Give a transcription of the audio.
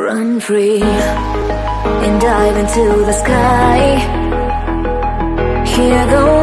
Run free and dive into the sky. Hear the